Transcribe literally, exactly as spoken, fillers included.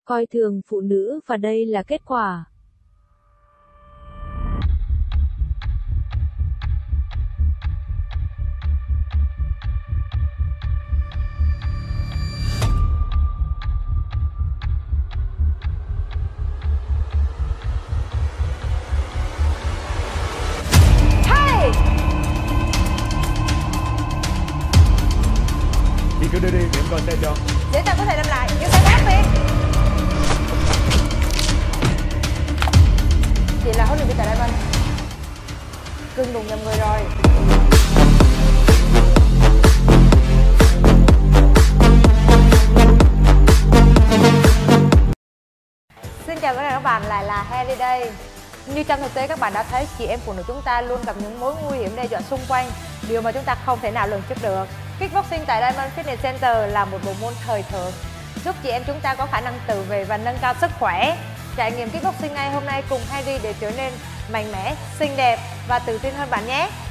coi thường phụ nữ và đây là kết quả. Chị cứ đưa đi, để em coi xe cho. Để tao có thể làm lại, nhưng tao khác đi. Chị là huấn luyện viên tại Đài Vân. Cưng đụng nhầm người rồi. Xin chào tất cả các bạn, lại là Harry đây. Như trong thực tế các bạn đã thấy, chị em phụ nữ chúng ta luôn gặp những mối nguy hiểm đe dọa xung quanh, điều mà chúng ta không thể nào lường trước được. Kickboxing tại Diamond Fitness Center là một bộ môn thời thượng, giúp chị em chúng ta có khả năng tự vệ và nâng cao sức khỏe. Trải nghiệm kickboxing ngay hôm nay cùng Harry để trở nên mạnh mẽ, xinh đẹp và tự tin hơn bạn nhé.